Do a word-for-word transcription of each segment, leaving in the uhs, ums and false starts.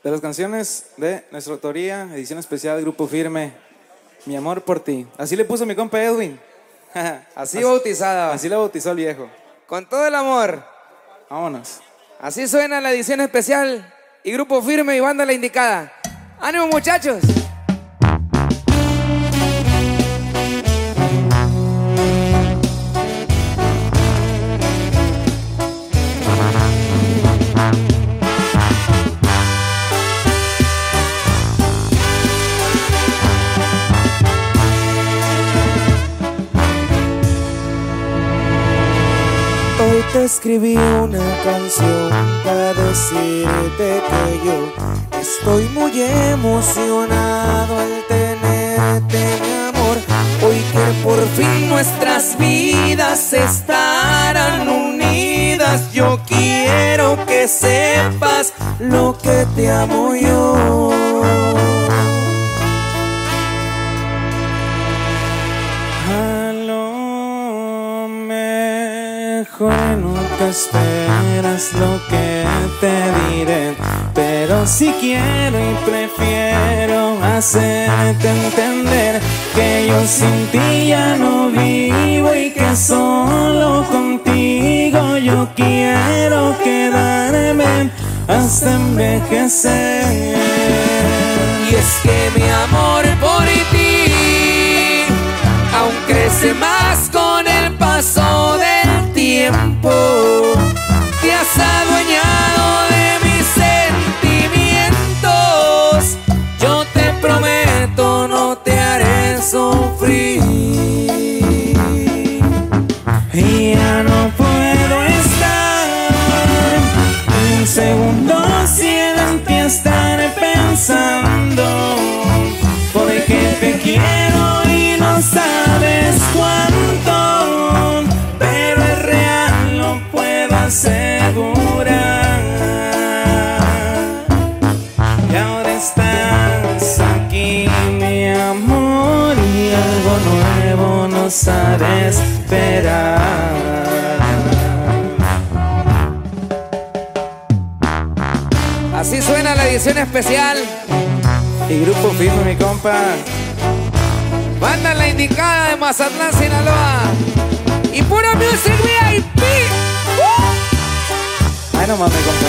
De las canciones de nuestra autoría, edición especial, Grupo Firme, Mi amor por ti. Así le puso mi compa Edwin. Así, así bautizada. Así la bautizó el viejo. Con todo el amor. Vámonos. Así suena la edición especial y Grupo Firme y banda La Indicada. ¡Ánimo, muchachos! Hoy te escribí una canción para decirte que yo estoy muy emocionado al tenerte, mi amor. Hoy que por fin nuestras vidas estarán unidas, yo quiero que sepas lo que te amo yo. No te esperas lo que te diré, pero si quiero y prefiero hacerte entender que yo sin ti ya no vivo y que solo contigo yo quiero quedarme hasta envejecer. Y es que mi amor por ti aún crece más con el paso del tiempo. Te has adueñado de mis sentimientos. Yo te prometo no te haré sufrir. Y ya no puedo estar un segundo sin en ti estar pensando, porque te quiero y no sabes cuánto, pero es real, lo puedo asegurar. Y ahora estás aquí, mi amor, y algo nuevo nos ha de esperar. Así suena la edición especial Y Grupo Firme, mi compa. Banda La Indicada de Mazatlán, Sinaloa. Y pura music V I P. ¡Uh! Ay, no mames, compa.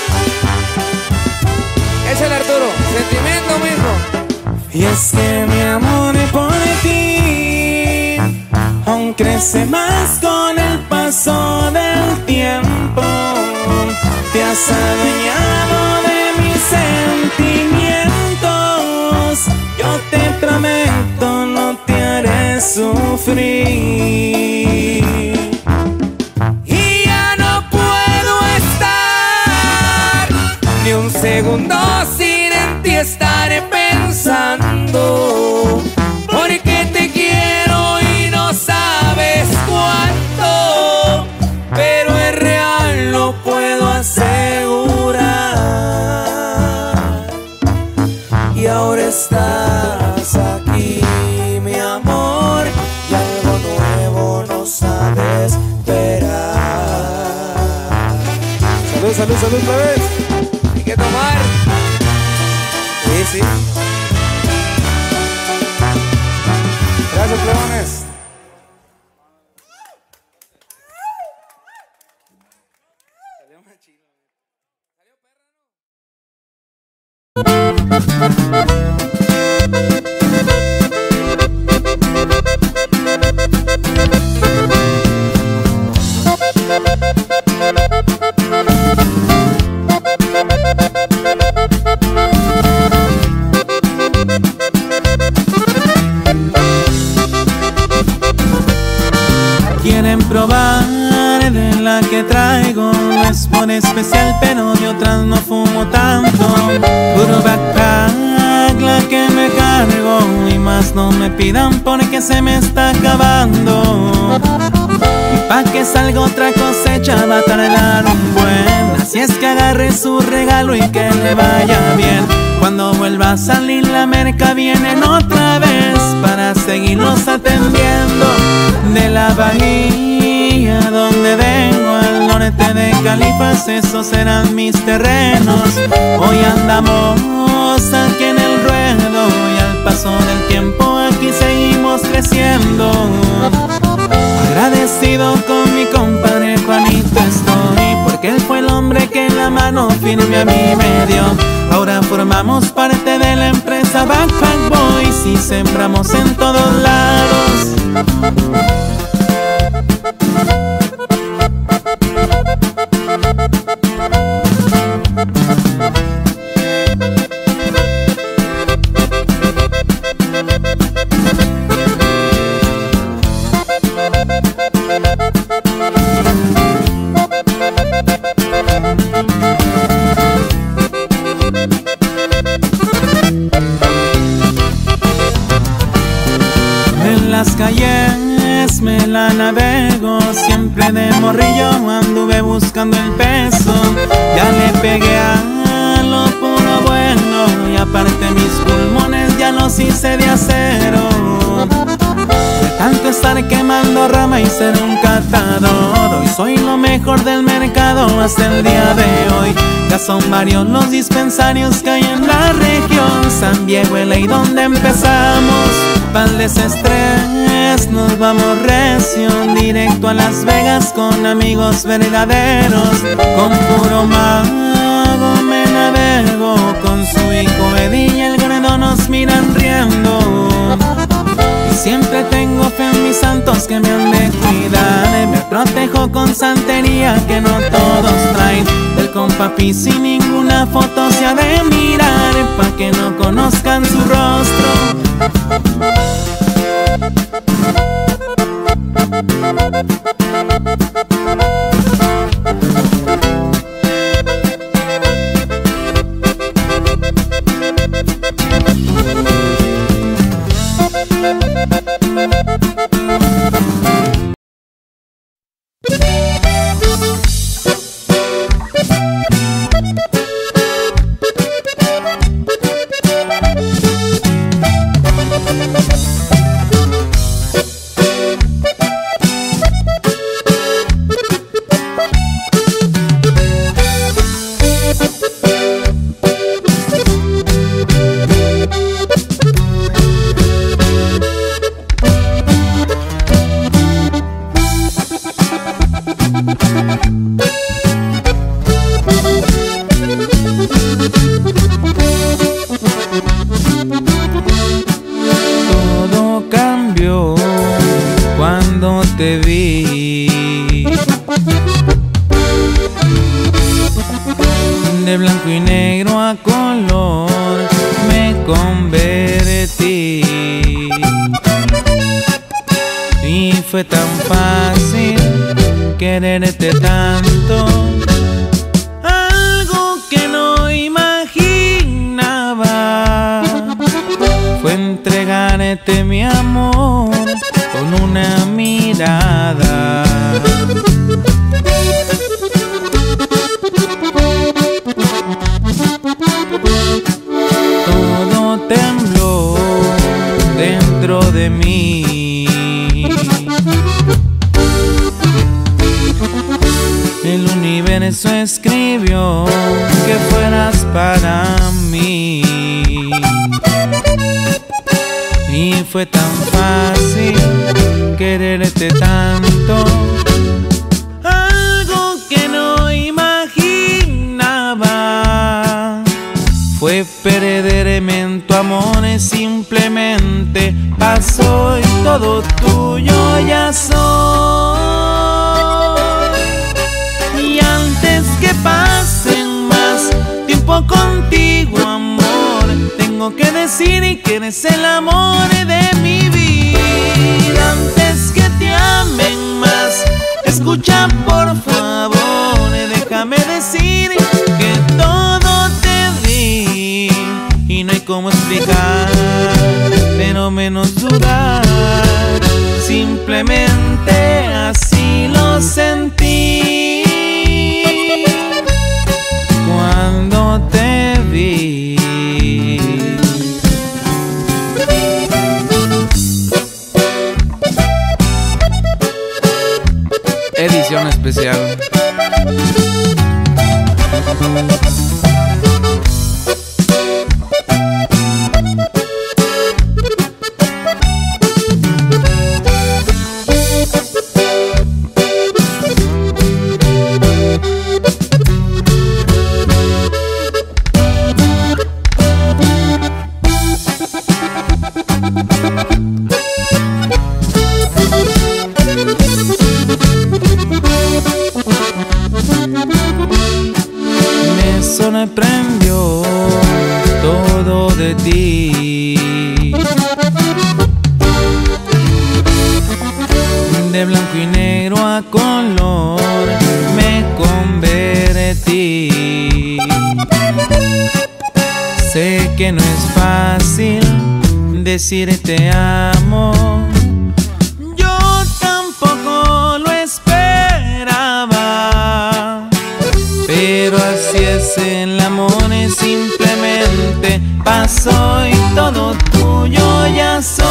Échale, Arturo. Sentimiento, mijo. Y es que mi amor por ti aún crece más con el paso del tiempo. Te has adueñado de mis sentimientos. Yo te prometo no te haré sufrir. Y ya no puedo estar ni un segundo sin en ti estar pensando, porque te quiero y no sabes cuánto, pero es real, lo puedo asegurar. Y ahora estás aquí, mi amor, y algo nuevo nos ha de esperar. Salud, salud, salud otra vez. Hay que tomar. Sí, sí. Gracias, plebones. Salió más chido. Quieren probar de la que traigo, no es por especial, pero de otras no fumo tanto. Puro backpack la que me cargo, y más no me pidan porque se me está acabando. Y pa' que salga otra cosecha va a tardar un buen. Así es que agarre su regalo y que le vaya bien. Cuando vuelva a salir la merca vienen otra vez para seguirnos atendiendo. De la bahía donde vengo al norte de Califas, esos eran mis terrenos. Hoy andamos firme a mi medio. Ahora formamos parte de la empresa Backpack Boys y sembramos en todos lados. Las calles me la navego, siempre de morrillo anduve buscando el peso. Ya le pegué a lo puro bueno y aparte mis pulmones ya los hice de acero. De tanto estar quemando rama y ser un catador, hoy soy lo mejor del mercado hasta el día de hoy. Ya son varios los dispensarios que hay en la región. San Diego, L A, donde empezamos. Pa'l desestrés nos vamos recio, directo a Las Vegas con amigos verdaderos. Con puro mago me navego, con su hijo Eddie y el Gredo nos miran riendo. Y siempre tengo fe en mis santos que me han de cuidar. Me protejo con santería que no todos traen. Del compa Pi sin ninguna foto se ha de mirar, pa' que no conozcan su rostro. Todo cambió cuando te vi. De blanco y negro a color me convertí. Y fue tan fácil quererte tanto, algo que no imaginaba fue entregarte mi amor con una mirada. Todo tembló dentro de mí. El universo escribió que fueras para mí. Y fue tan fácil quererte tanto, algo que no imaginaba fue perderme en tu amor. Simplemente pasó y todo tuyo ya soy. Y antes que pasen más tiempo contigo, amor, tengo que decir que eres el amor de mi vida. Antes que te amen más, escucha por favor, déjame decir que todo te di y no hay cómo explicar, pero menos dudar. Simplemente así lo sentí cuando te vi. Edición especial. cambió todo de ti. De blanco y negro a color me convertí. Sé que no es fácil decir te amo. Yo tampoco lo esperaba, pero así es el amor, simplemente pasó y todo tuyo ya soy.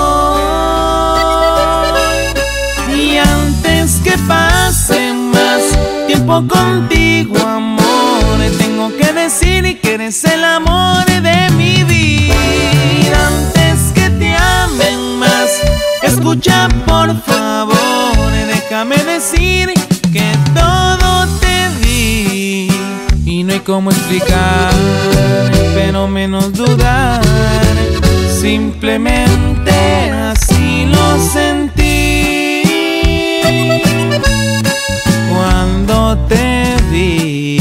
Y antes que pase más tiempo contigo, amor, tengo que decir que eres el amor de mi vida. Antes que te amen más, escucha por favor, déjame decir que todo te di. Y no hay cómo explicar, pero menos dudar, simplemente así lo sentí cuando te vi.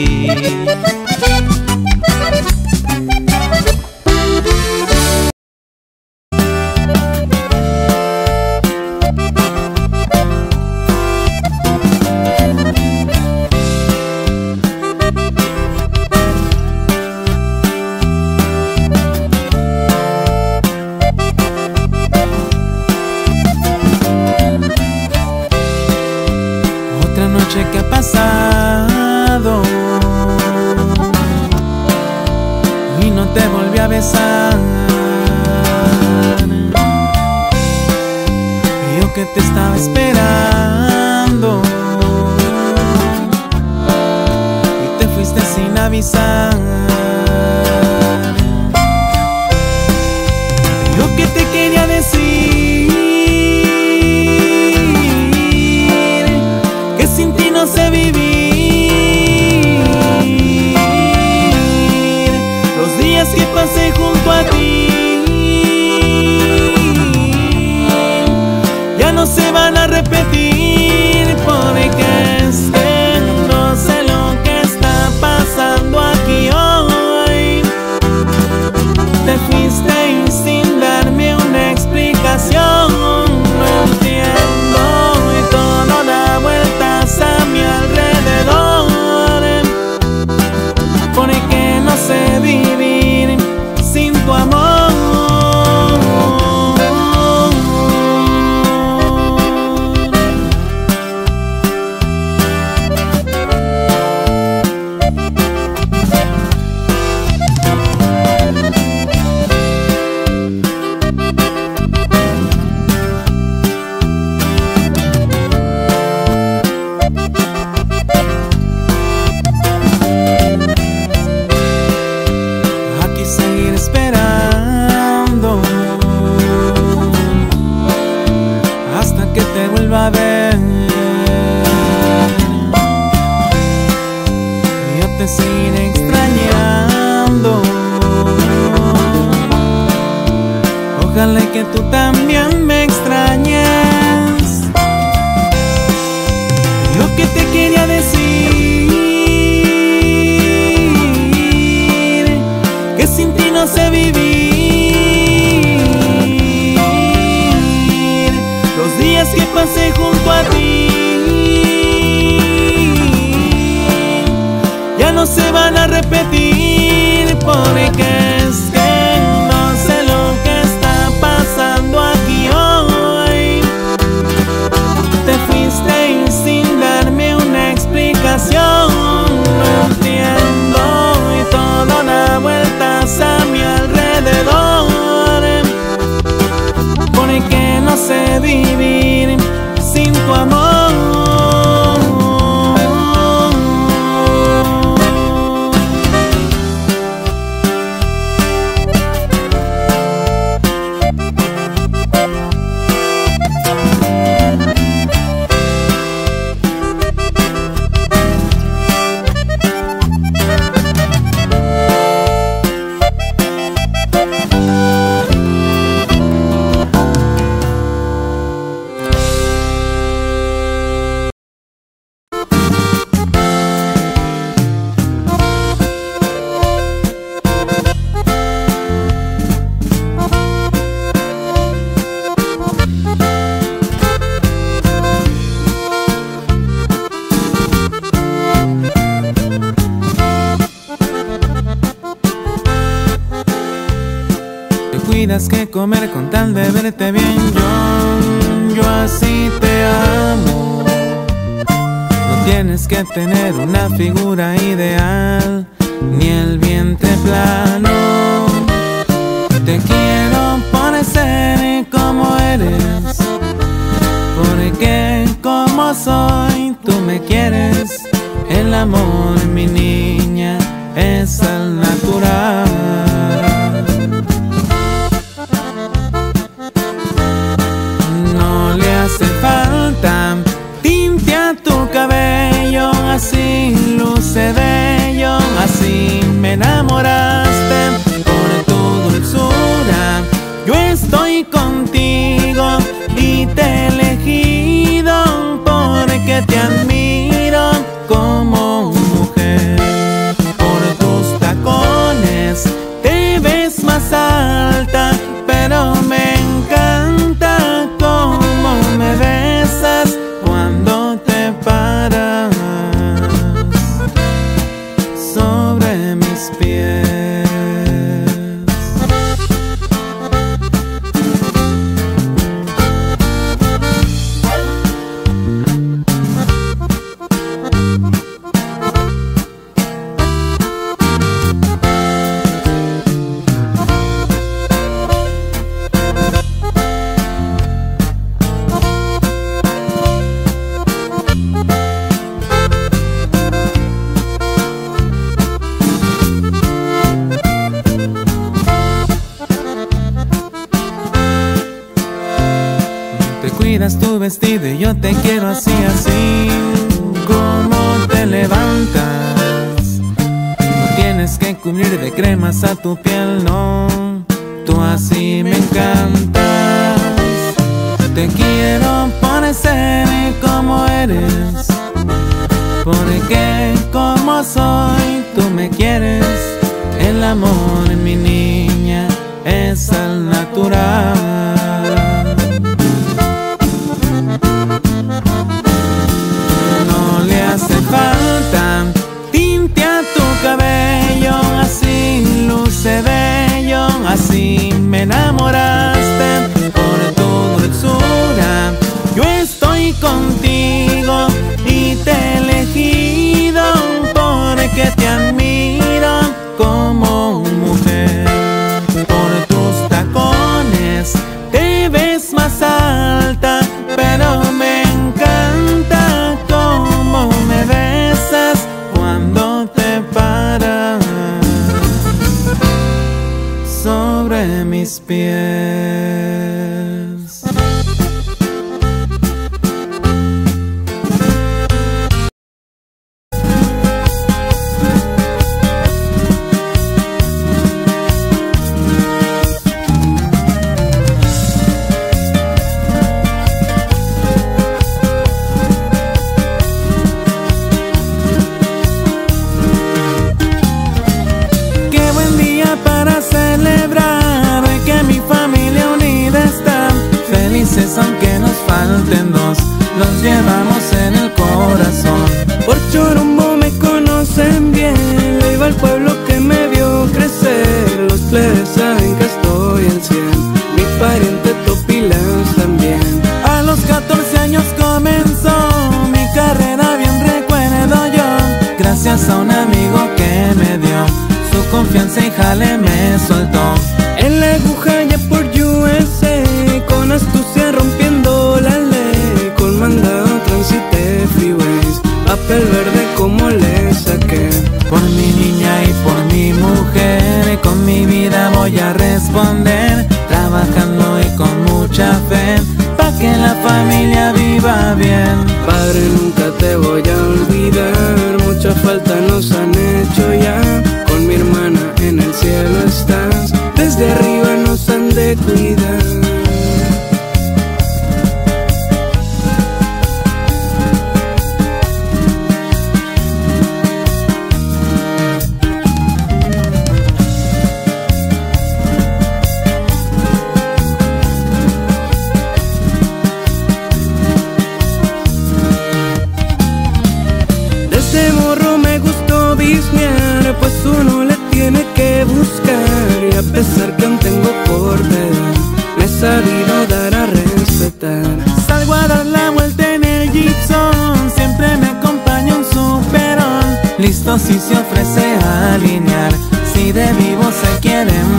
Otra noche que ha pasado y no te volví a besar. Yo que te estaba esperando y te fuiste sin avisar. Yo que te quería decir que sin ti no sé vivir. Los días que pasé junto a ti ya no se van a repetir, porque es que no sé lo que está pasando aquí hoy. Te fuiste y sin darme una explicación, no entiendo y todo da vueltas a mi alrededor, porque no sé vivir sin tu amor. Esperando hasta que te vuelva a ver. Yo te seguiré extrañando. Ojalá que tú también me extrañes. Lo que te quería decir, que sin ti no sé vivir. Los días que pasé junto a ti ya no se van a repetir, porque es que no sé lo que está pasando aquí hoy. Te fuiste y sin darme una explicación, no entiendo y todo da vueltas a mi alrededor, porque no sé vivir sin tu amor. cuidas que comer con tal de verte bien. Yo, yo así te amo. No tienes que tener una figura ideal, ni el vientre plano. Te quiero por ser como eres, porque como soy tú me quieres. El amor, mi niña, es al natural. No le hace falta tinte a tu cabello, así luce bello, así me enamoraste. Por tu dulzura yo estoy contigo y te he elegido porque te admiro como mujer. Por tus tacones te ves más alta, pero me encanta cómo me besas cuando te paras sobre mis pies. Cuidas tu vestido y yo te quiero así, así como te levantas. No tienes que cubrir de cremas a tu piel, no, tú así me encantas. Te quiero por ser como eres, porque como soy tú me quieres. El amor, mi niña, es al natural. Hace falta tinte a tu cabello, así luce bello, así me enamoraste. Por tu dulzura yo estoy contigo y te he elegido porque te admiro como mujer. Por tus tacones te ves más alta, pero me encanta cómo me besas cuando te paras sobre mis pies. Aunque nos falten dos, los llevamos en el corazón. Por Chorombo me conocen bien, le iba al pueblo que me vio crecer. Los plebes saben que estoy al cien, mi pariente Topilans también. A los catorce años comenzó mi carrera, bien recuerdo yo, gracias a un amigo que me dio su confianza y jale me soltó. En la aguja ya por U S A, con astucia rompiendo la ley, con mandado transité freeways, papel verde como le saqué. Por mi niña y por mi mujer, con mi vida voy a responder, trabajando y con mucha fe, pa' que la familia viva bien. Padre, nunca te voy a olvidar, mucha falta nos han hecho ya. Con mi hermana en el cielo estás, desde arriba nos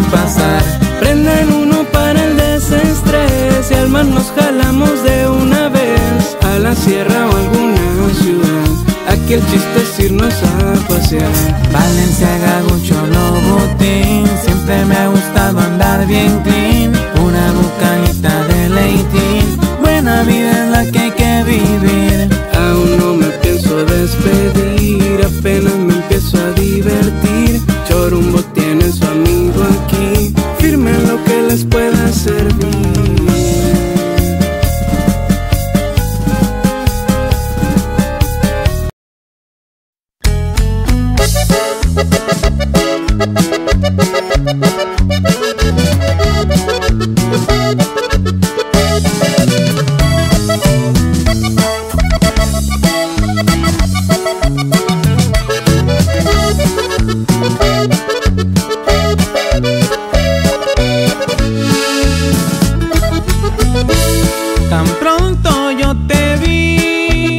pasar. Prendan uno para el desestrés y al mar nos jalamos de una vez a la sierra o alguna ciudad. Aquí el chiste es irnos a pasear. Balenciaga, Gucci, Louboutin, siempre me ha gustado andar bien clean. Una bucanita de Leighton, buena vida es la que hay que vivir. Aún no me pienso despedir, apenas me empiezo a divertir. Chorumbo tiene su amigo aquí, firme en lo que les pueda servir. Tan pronto yo te vi,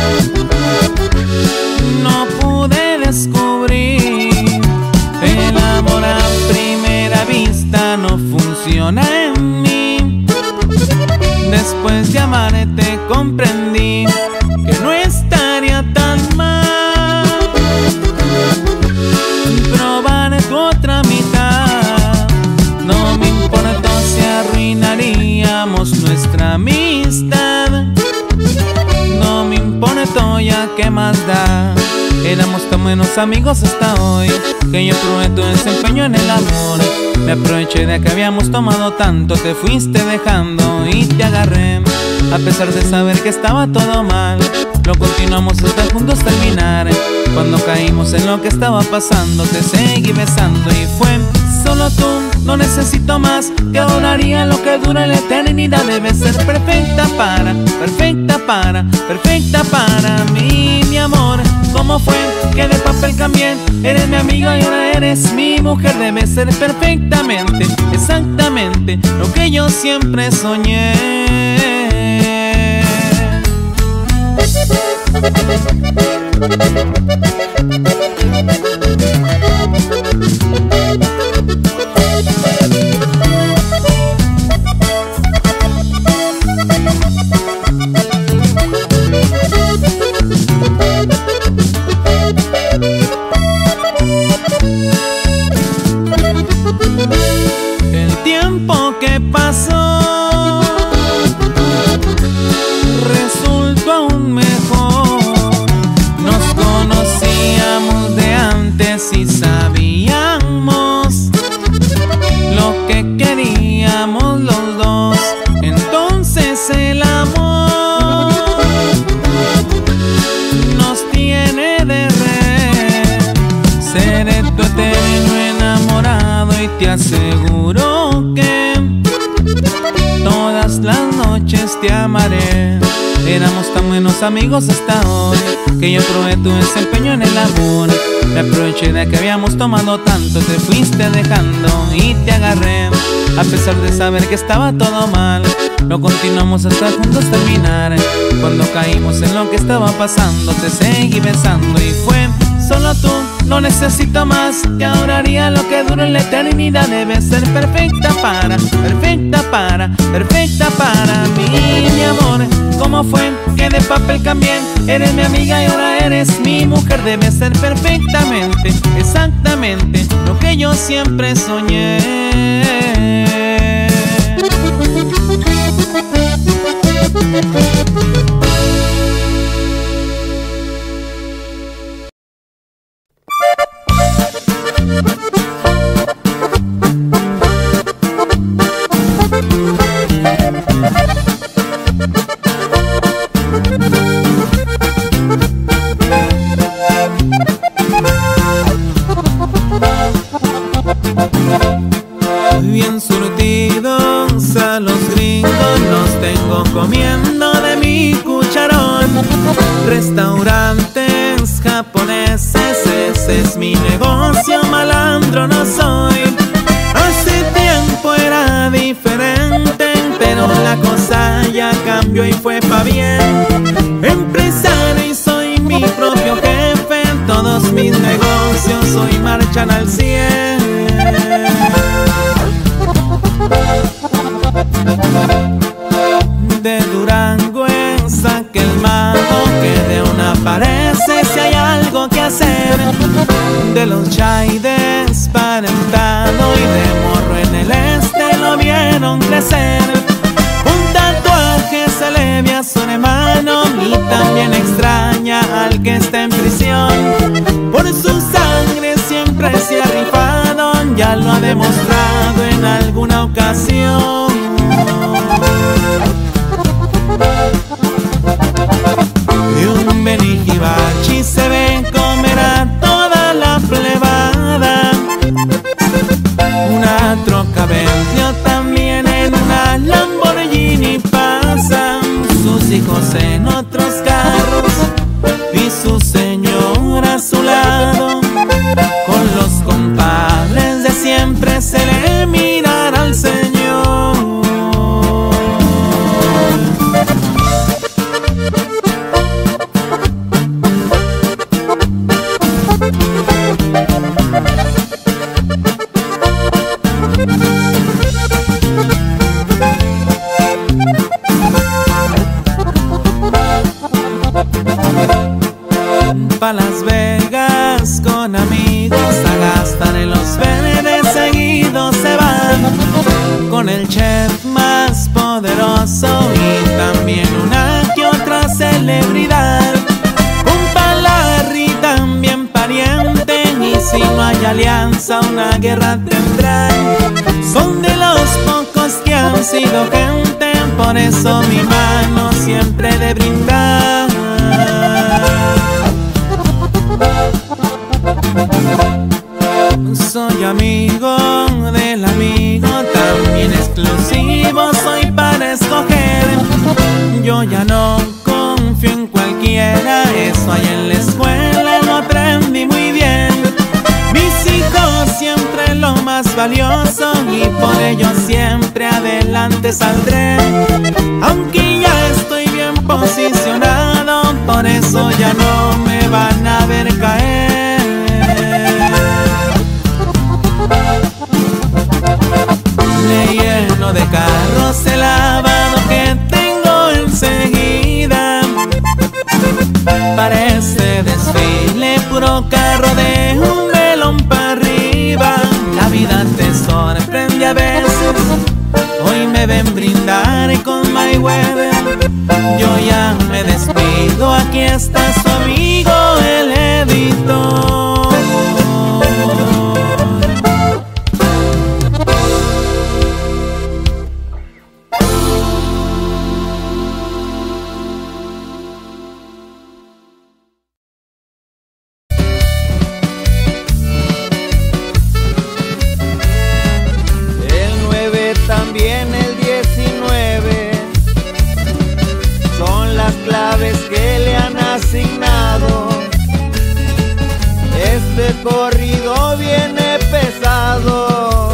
no pude descubrir. El amor a primera vista no funciona en mí. Después de amarte comprendí que no estaría tan mal probar tu otra mitad. No me importa si arruinaríamos nuestra amistad. No me importa ya, ¿qué más da? Éramos tan buenos amigos hasta hoy que yo probé tu desempeño en el amor. Me aproveché de que habíamos tomado tanto, te fuiste dejando y te agarré. A pesar de saber que estaba todo mal, lo continuamos hasta juntos terminar. Cuando caímos en lo que estaba pasando, te seguí besando y fue solo tú, no necesito más. Que adoraría lo que dura la eternidad. Debes ser perfecta para, perfecta para, perfecta para mí, mi amor. ¿Cómo fue que de papel cambié? Eres mi amiga y ahora eres mi mujer. Debes ser perfectamente, exactamente lo que yo siempre soñé. El tiempo que pasó resultó aún mejor. Nos conocíamos de antes y sabíamos lo que queríamos los dos. Entonces el amor nos tiene de red. Seré tu eterno enamorado y te aseguro que todas las noches te amaré. Éramos tan buenos amigos hasta hoy que yo probé tu desempeño en el amor. Me aproveché de que habíamos tomado tanto, te fuiste dejando y te agarré. A pesar de saber que estaba todo mal, lo continuamos hasta juntos terminar. Cuando caímos en lo que estaba pasando, te seguí besando y fue solo tú, no necesito más. Que adoraría lo que dura en la eternidad. Debes ser perfecta para, perfecta para, perfecta para mí, mi amor. ¿Cómo fue que de papel cambié? Eres mi amiga y ahora eres mi mujer. Debes ser perfectamente, exactamente lo que yo siempre soñé. Bien surtidos a los gringos los tengo comiendo de mi cucharón. Restaurantes japoneses, ese es mi negocio, malandro no soy. Hace tiempo era diferente, pero la cosa ya cambió y fue pa' bien. Empresario y soy mi propio jefe, todos mis negocios hoy marchan al cien. aparentado y de morro en el este lo vieron crecer. Un tatuaje se le ve a su hermano y también extraña al que está en prisión. Por su sangre siempre se ha rifado, ya lo ha demostrado en alguna ocasión. Y un Benijibachi se ve comer a toda la plebada. Una troca vendió también en una Lamborghini pasan. Sus hijos en otros carros y su señora a su lado. Con los compadres de siempre se le mirará al Señor. Pa' Las Vegas con amigos a gastar en los verdes seguidos se van. Con el chef más poderoso y también una que otra celebridad. Un Palarri también pariente y si no hay alianza una guerra tendrán. Son de los pocos que han sido gente, por eso mi mano siempre de brindar. Soy amigo del amigo, también exclusivo soy para escoger. Yo ya no confío en cualquiera, eso ahí en la escuela lo aprendí muy bien. Mis hijos siempre lo más valioso y por ello siempre adelante saldré. Aunque ya estoy bien posicionado, por eso ya no me van a ver caer. Le lleno de carros el lavado que tengo enseguida. Para este desfile puro carro de un melón para arriba. La vida te sorprende a veces, hoy me ven brindar con Mayweather. Yo ya me despido, aquí está su amigo el editor. Corrido viene pesado,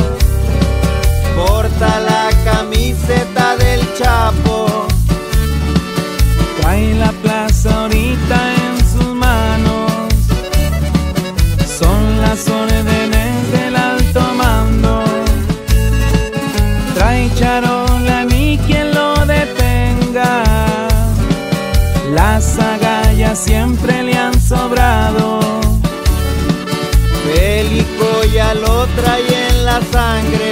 porta la camiseta del Chapo, trae la plaza ahorita en sus manos, son las órdenes del alto mando, trae charola ni quien lo detenga, las agallas siempre le han sobrado. Bélico ya lo trae en la sangre,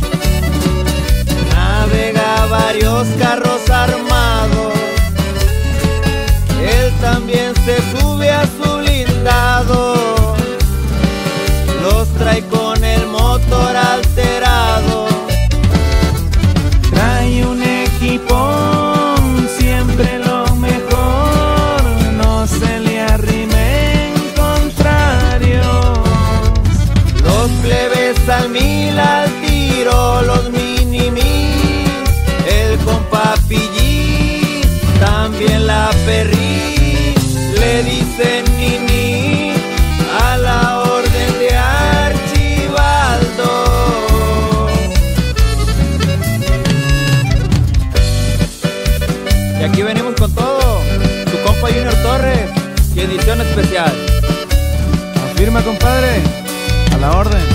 navega varios carros armados, él también se sube a su blindado, los trae con el motor alterado, trae un equipón, siempre lo mejor, no se le arrimen contrarios. Los plebes al mil al tiro, los mini-mis, el compa Pillí, también la Perrí, le dicen Nini, a la orden de Archibaldo. Y aquí venimos con todo, su compa Junior Torres y edición especial. Afirma, compadre. A la orden.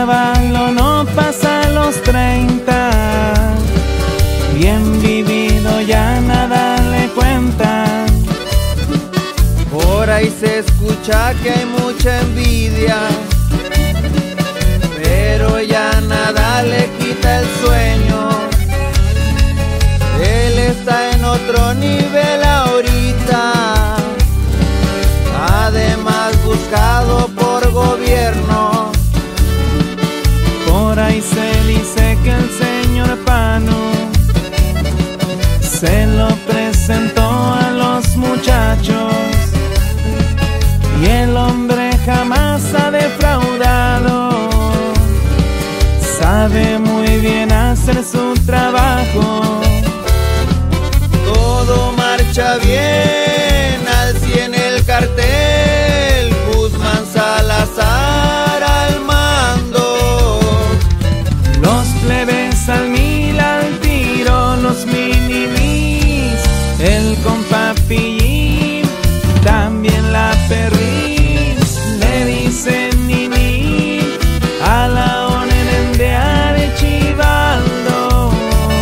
chavalo no pasa los treinta, bien vivido ya nada le cuenta. Por ahí se escucha que hay mucha envidia, pero ya nada le quita el sueño. Él está en otro nivel ahorita, además buscado por gobierno. Por ahí se dice que el señor Panu se lo presentó a los muchachos, y el hombre jamás ha defraudado. Sabe muy bien hacer su trabajo. Todo marcha bien, al cien el cartel, Guzmán Salazar al mando. Los plebes al mil al tiro, los minimis, el compa Pillín, también la perris, le dicen nini a la onen de Archibaldo.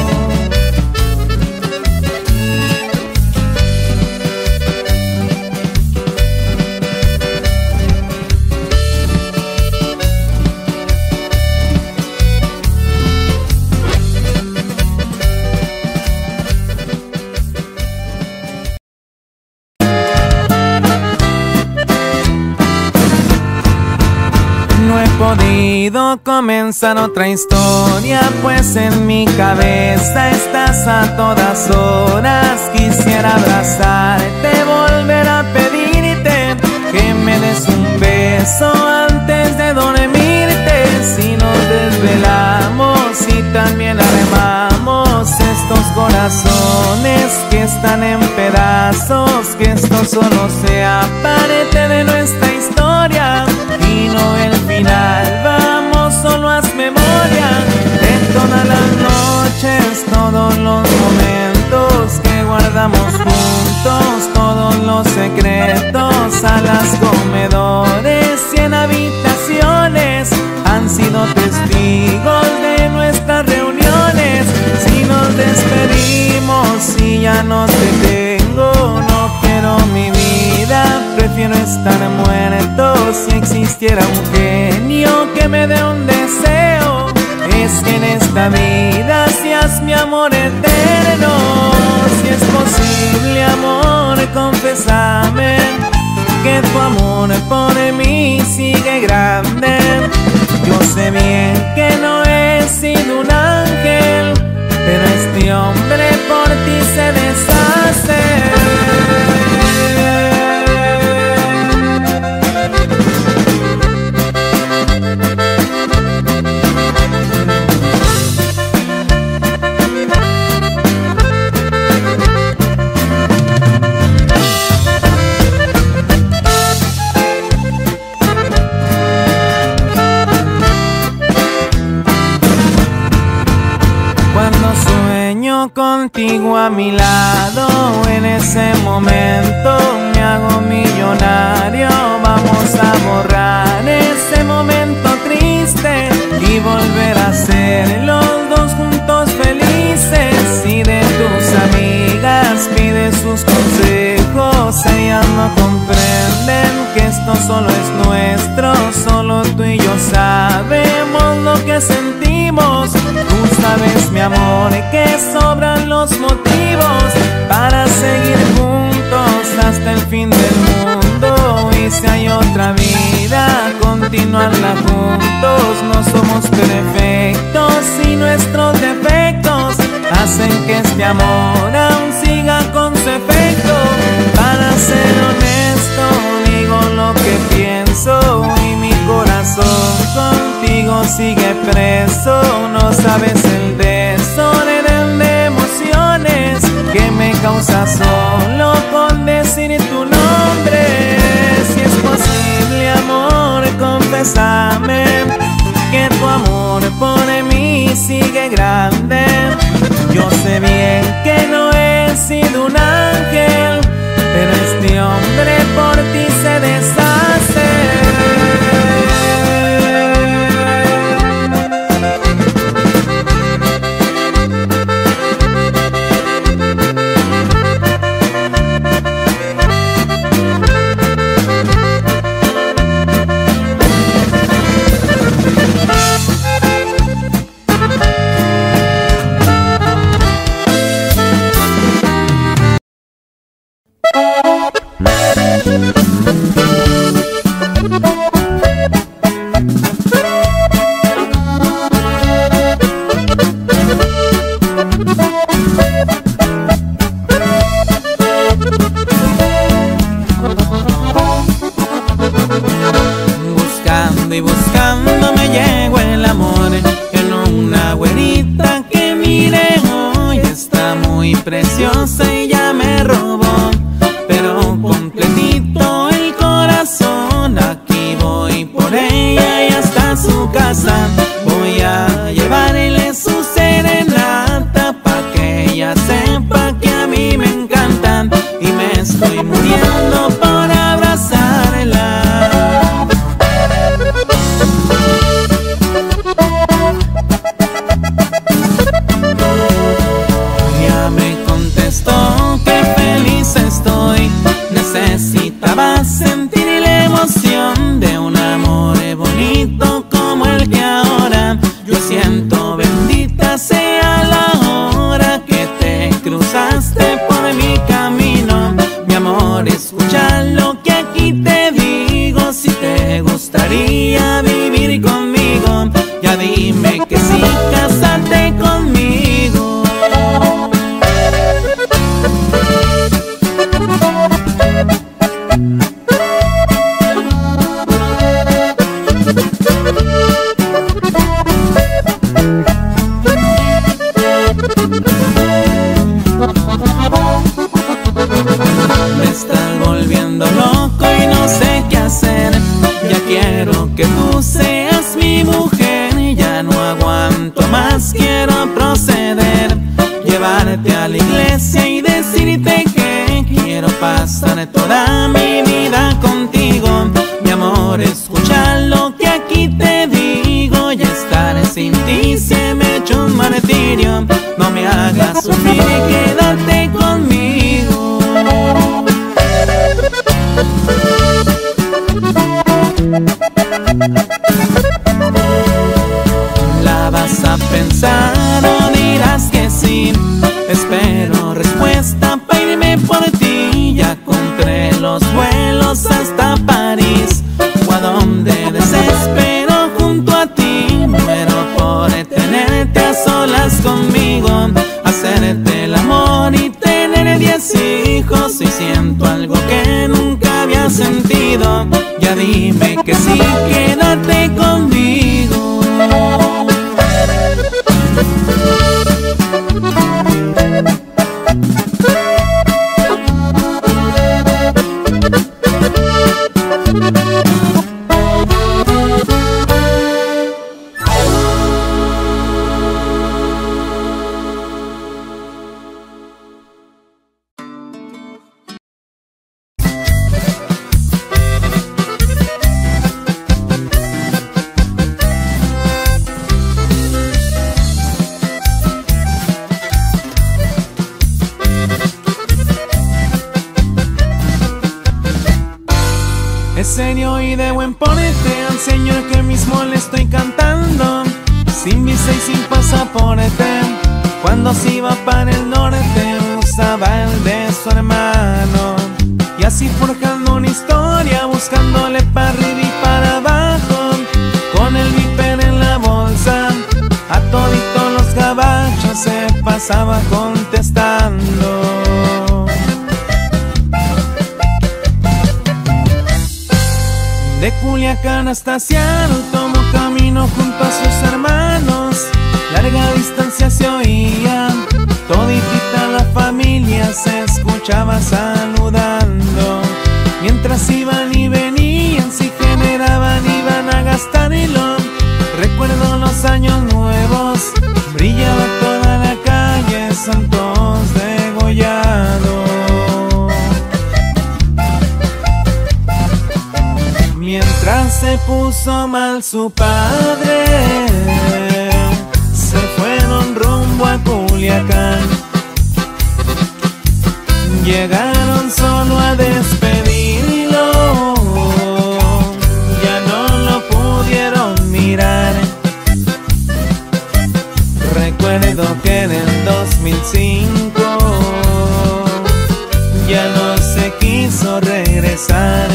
No he podido comenzar otra historia, pues en mi cabeza estás a todas horas. Quisiera abrazarte, volver a pedirte que me des un beso antes de dormirte. Si nos desvelamos y también armamos estos corazones que están en pedazos, que esto solo sea parte de nuestra historia y no el final. Vamos, solo haz memoria de todas las noches, todos los momentos que guardamos juntos, todos los secretos, salas, comedores y en habitaciones han sido testigos de nuestras reuniones. Si nos despedimos y ya no te tengo, no quiero mi vida, prefiero estar muerto. Si existiera un genio que me dé un deseo, es que en esta vida seas mi amor eterno. Si es posible, amor, confésame que tu amor por mí sigue grande. Yo sé bien que no he sido un ángel, pero este hombre por ti se deshace. Contigo a mi lado, en ese momento me hago millonario. Vamos a borrar ese momento triste y volver a ser los dos juntos felices. Y de tus amigas pide sus consejos, ellas no comprenden que esto solo es nuestro, solo tú y yo sabemos lo que sentimos. Tú sabes, mi amor, que sobran los motivos para seguir juntos hasta el fin del mundo. Y si hay otra vida, continuarla juntos. No somos perfectos y nuestros defectos hacen que este amor aún siga con su efecto. Para ser honesto, digo lo que pienso y mi corazón contigo sigue preso. No sabes el desorden de emociones que me causa solo con decir tu nombre. Si es posible, amor, confésame que tu amor por mí sigue grande. Yo sé bien que no he sido un ángel, pero este hombre por ti se deshace. buscando y buscando me llegó el amor en una güerita que miré hoy. Está muy preciosa y ya me robó, pero completito el corazón. Aquí voy por ella y hasta su casa voy a llevarle su serenata, pa' que ella sepa que a mí me encantan y me estoy muriendo por abrazarla. Ya me contestó que feliz estoy, necesitaba sentir la emoción de un amor bonito como el que ahora yo siento. Bendita sea la hora que te cruzaste por mi camino, mi amor. Escucha lo que aquí te digo, si te gustaría vivir conmigo, ya dime que sí, cásate conmigo. Me estás volviendo loco y no sé qué hacer. Ya quiero que tú seas mi mujer, ya no aguanto más, quiero proceder, llevarte a la iglesia y decirte que quiero pasar toda mi vida contigo. Mi amor, escucha lo que aquí te digo, y estar sin ti se me echó un martirio. No me hagas sufrir y quédate conmigo. La vas a pensar o dirás que sí, espero respuesta para irme por ti. Ya compré los vuelos hasta París, o a donde desespero junto a ti. Muero por tenerte a solas conmigo, hacerte el amor y tener diez hijos. Y siento algo que nunca había sentido, ya dime que sí, quédate conmigo. Es serio y de buen porte, al señor que mismo le estoy cantando, sin visa y sin pasaporte. Cuando se iba para el norte usaba el de su hermano, y así forjando una historia, buscándole para arriba y para abajo, con el viper en la bolsa, a toditos los gabachos se pasaba contestando. De Culiacán hasta Seattle tomó camino junto a sus hermanos, larga distancia se oía, toditita la familia se escuchaba saludando. Mientras iban y venían, si generaban iban a gastarlo. Recuerdo los años nuevos, brillaba toda la calle, santos degollados. Mientras se puso mal su padre, se fueron rumbo a Culiacán. Llegaron solo a despedirlo, ya no lo pudieron mirar. Recuerdo que en el dos mil cinco ya no se quiso regresar.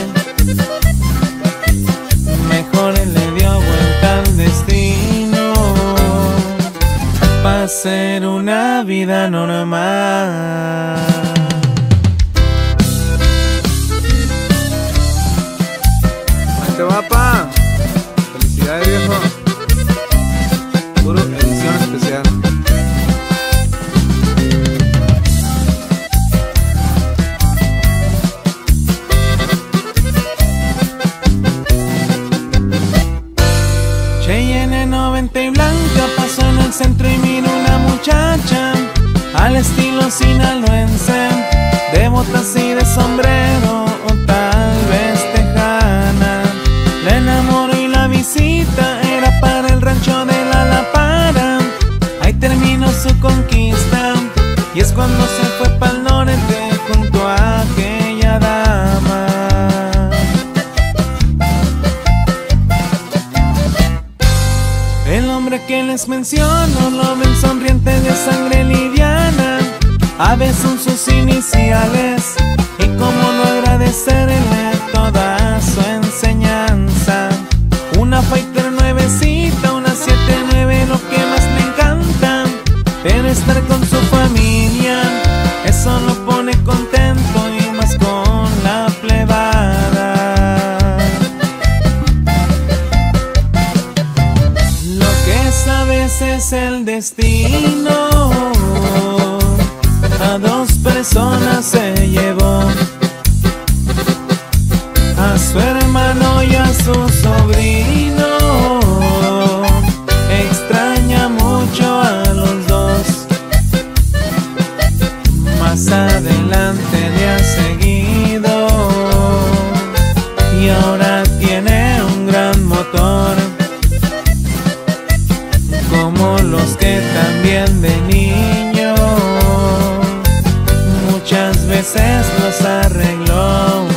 Mejor le dio vuelta al destino para hacer una vida normal. Este va pa Cheyenne noventa y blanca, paso en el centro y miro una muchacha al estilo sinaloense, de botas y de sombrero, o tal vez tejana. La enamoro y la visita era para el rancho de la La Para. Ahí terminó su conquista, y es cuando se fue pa'l norte junto a aquella dama. El hombre que les menciono lo ven sonriente de sangre liviana. A veces son sus iniciales, y cómo no agradecerle toda su enseñanza. Una fighter nuevecita, una siete nueve, lo que más me encanta. Pero estar con su familia, eso lo pone contento, y más con la plebada. Lo que es a veces el destino, a dos personas se llevó, a su hermano y a su sobrino. Extraña mucho a los dos. Más adelante le ha seguido, y ahora tiene un gran motor, como los que también de niño muchas veces los arregló.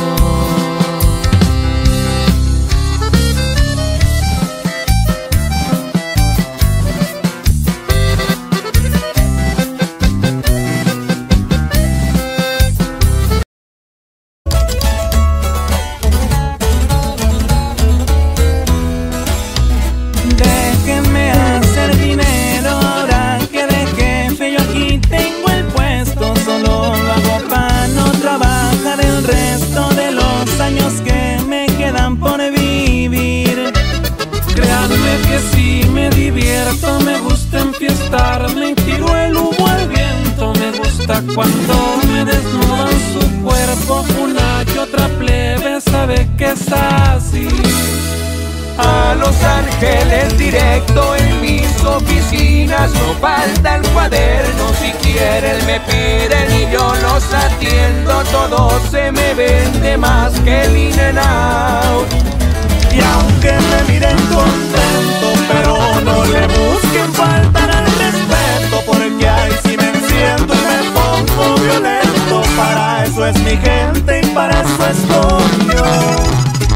Déjenme hacer dinero ahora que de jefe yo aquí tengo el puesto. Solo lo hago para no trabajar el resto de los años que me quedan por vivir. Créanme que si me divierto, me gusta enfiestarme y tiro el humo al viento. Me gusta cuando me desnudan su cuerpo, una que otra plebe sabe que es así. A Los Ángeles directo en mis oficinas, no faltan cuadernos, si quieren me piden y yo los atiendo. Todo se me vende más que el in and out. Y aunque me miren contento, pero no le busquen faltar al respeto, porque ahí sí me enciendo y me pongo violento. Para eso es mi gente y para eso estoy yo.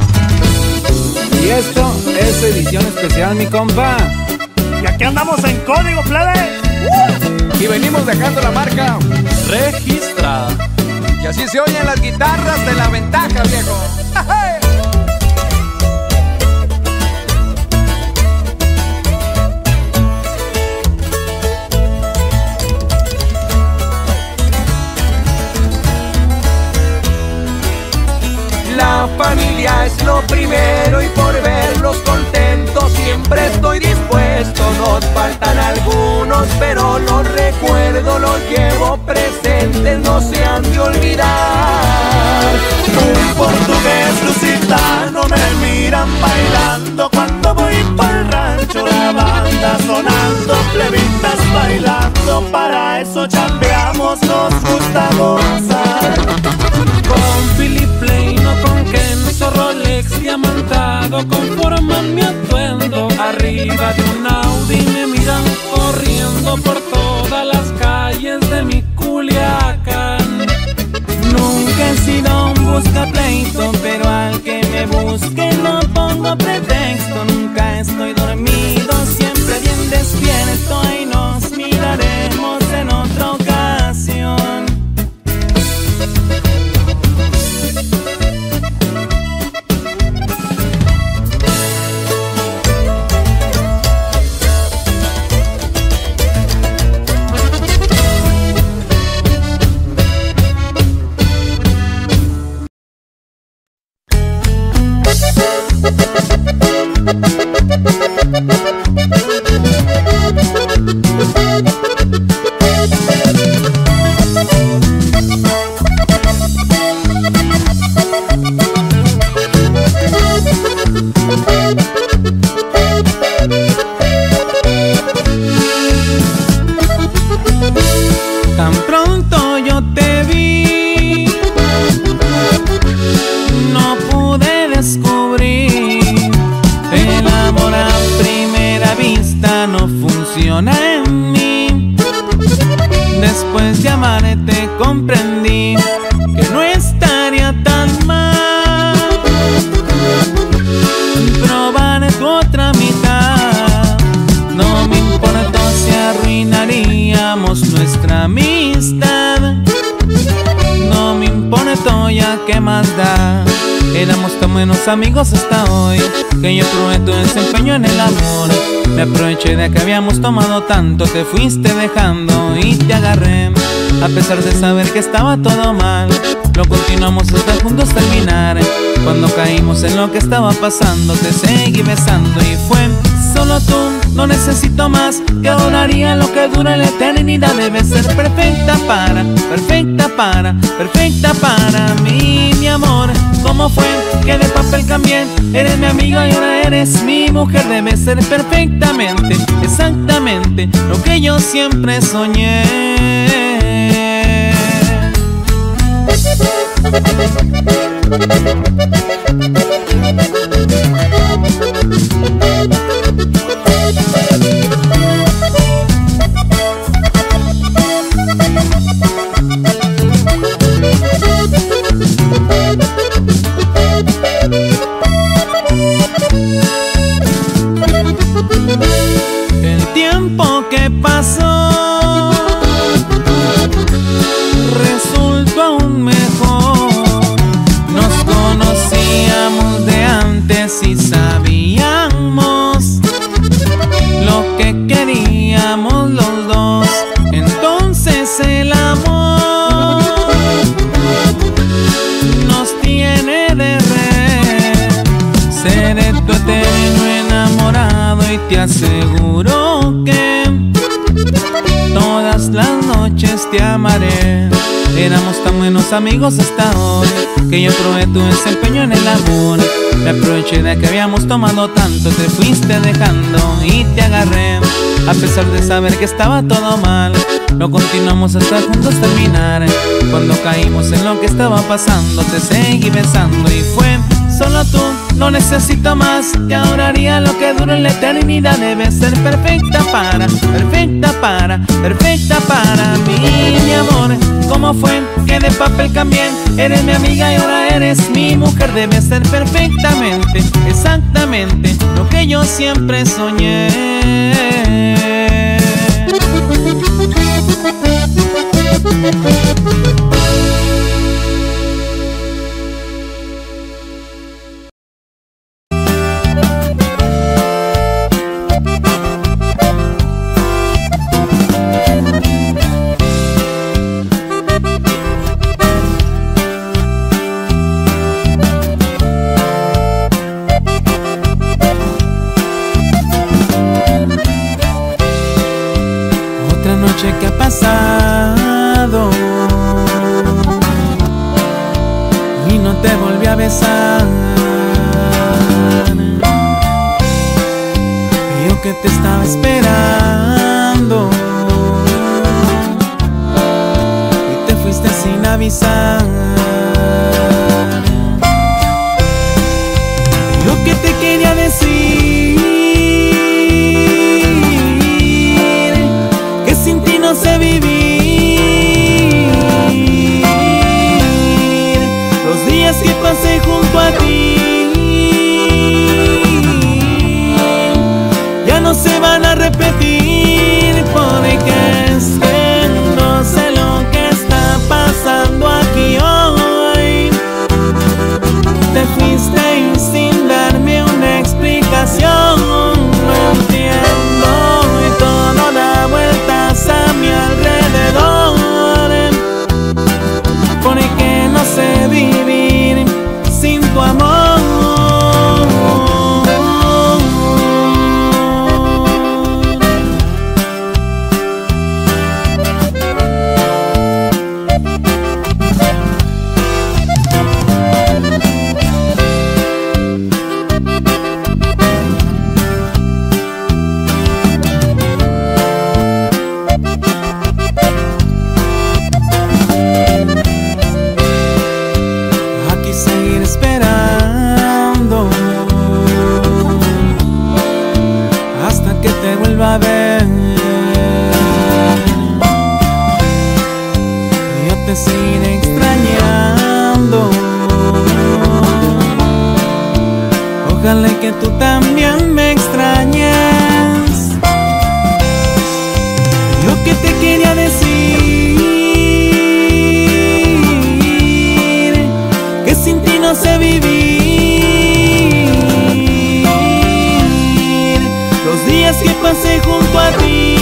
Y esto es edición especial, mi compa. Y aquí andamos en código, plebe. ¡Uh! Y venimos dejando la marca registrada. Y así se oyen las guitarras de La Ventaja, viejo. La familia es lo primero y por verlos contentos siempre estoy dispuesto. Nos faltan algunos, pero los recuerdo, los llevo presentes, no se han de olvidar. Un portugués lusitano me miran bailando cuando voy pa'l rancho. La banda sonando, plebitas bailando, para eso chambeamos, nos gusta gozar. Con Philip Plain o con Kenzo, Rolex diamantado conforman mi atuendo. Arriba de un Audi me miran corriendo por todas las calles de mi Culiacán. Nunca he sido un busca pleito, pero al que me busque no pongo pretexto. Nunca estoy dormido, siempre bien despierto, y nos miraremos en otra ocasión. amor a primera vista no funciona en mí. Después de amarte comprendí que no estaría tan mal probar tu otra mitad. No me importa si arruinaríamos nuestra amistad. No me importa ya, ¿qué más da? Éramos tan buenos amigos hasta hoy que yo probé tu desempeño en el amor. Me aproveché de que habíamos tomado tanto, te fuiste dejando y te agarré. A pesar de saber que estaba todo mal, lo continuamos hasta juntos terminar. Cuando caímos en lo que estaba pasando, te seguí besando y fue solo tú, no necesito más. Que adoraría lo que dura la eternidad. Debes ser perfecta para, perfecta para, perfecta para mí, mi amor. ¿Cómo fue que de papel cambié? Eres mi amiga y ahora eres mi mujer. Debes ser perfectamente, exactamente lo que yo siempre soñé. El tiempo que pasó resultó aún mejor. Nos conocíamos de antes y sabíamos lo que queríamos los dos. Entonces el amor nos tiene de red. Seré tu eterno enamorado y te aseguro que todas las noches te amaré. Éramos tan buenos amigos hasta hoy que yo probé tu desempeño en el amor. Me aproveché de que habíamos tomado tanto, te fuiste dejando y te agarré. A pesar de saber que estaba todo mal, lo continuamos hasta juntos terminar. Cuando caímos en lo que estaba pasando, te seguí besando y fue solo tú, no necesito más. Que adoraría lo que dura en la eternidad. Debes ser perfecta para, perfecta para, perfecta para mí, mi amor. ¿Cómo fue que de papel cambié? Eres mi amiga y ahora eres mi mujer. Debes ser perfectamente, exactamente lo que yo siempre soñé. Que ha pasado y no te volví a besar. Yo que te estaba esperando y te fuiste sin avisar. Yo que te quería decir no sé vivir. Los días que pasé junto a ti ya no se van a repetir, porque es que no sé lo que está pasando aquí hoy. Te fuiste y sin darme una explicación. vuelva a ver. Yo te seguiré extrañando. Ojalá que tú también me extrañes. Lo que te quería decir, que sin ti no sé vivir. Los días que pasé junto a ti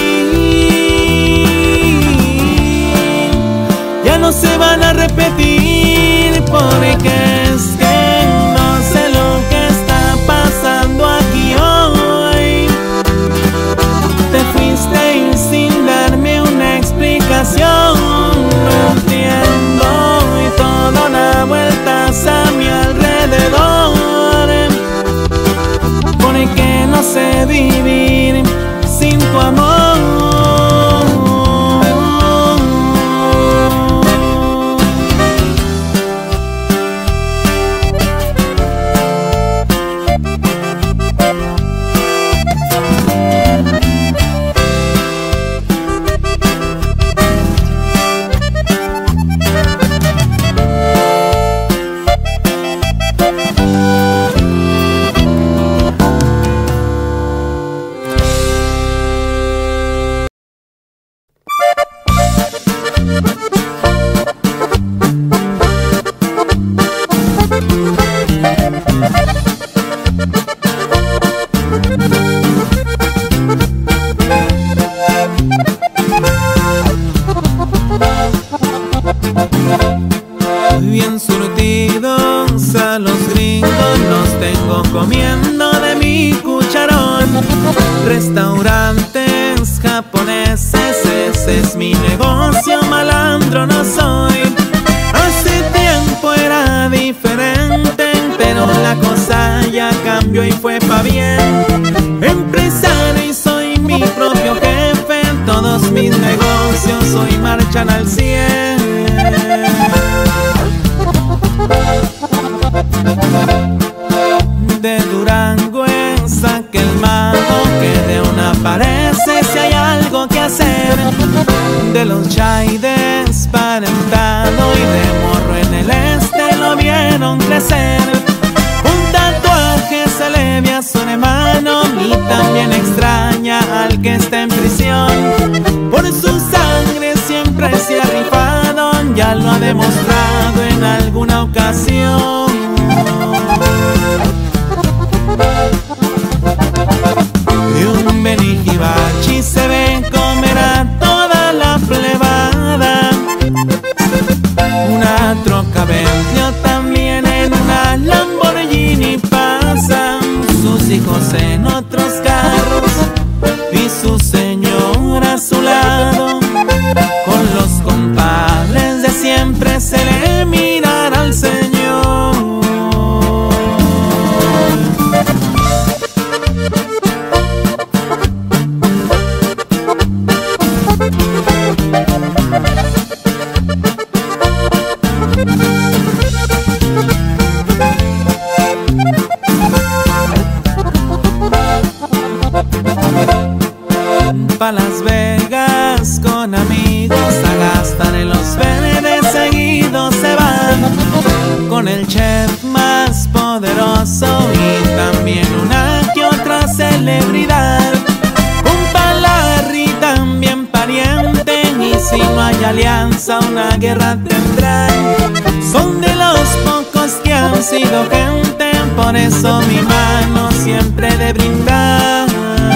ya no se van a repetir, porque es que no sé lo que está pasando aquí hoy. Te fuiste y sin darme una explicación, no entiendo, y todo da vueltas a mi alrededor, porque no sé vivir sin tu amor. Bien surtidos a los gringos los tengo comiendo de mi cucharón. Restaurantes japoneses, ese es mi negocio, malandro no soy. Hace tiempo era diferente, pero la cosa ya cambió y fue pa' bien. Empresario y soy mi propio jefe, todos mis negocios hoy marchan al cien. De Durango es aquel mago que de una aparece si hay algo que hacer. De los Chaides parentado y de morro en el este lo vieron crecer. Un tatuaje se le ve a su hermano y también extraña al que está en prisión. Por su sangre siempre se ha rifado, ya lo ha demostrado en alguna ocasión. Y un benijibachi se ve comer a toda la plebada. Una troca Bentley también en una Lamborghini pasan. Sus hijos en otros carros y su señora a su lado. Con los compadres de siempre se le mirará al Señor. Pa' Las Vegas con amigos a gastar en los verdes seguidos se van. Con el chef más poderoso y también una que otra celebridad. Un Palarri también pariente, y si no hay alianza una guerra tendrán. Son de los pocos que han sido gente, por eso mi mano siempre de brindar.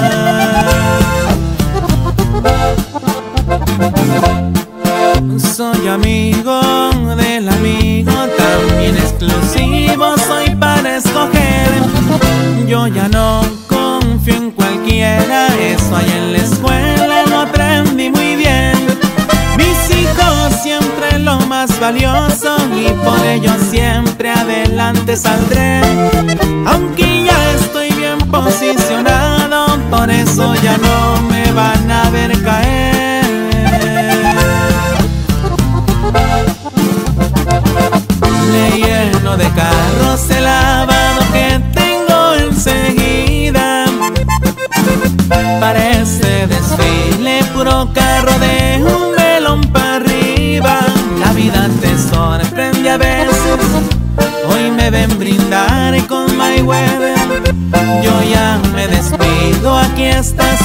Soy amigo del amigo, también exclusivo soy para escoger. Yo ya no confío en cualquiera, eso ahí en la escuela lo aprendí muy bien. Mis hijos siempre lo más valioso y por ello siempre adelante saldré. Aunque ya estoy bien posicionado, por eso ya no me van a ver caer. Le lleno de carros el lavado que tengo enseguida. Parece fiestas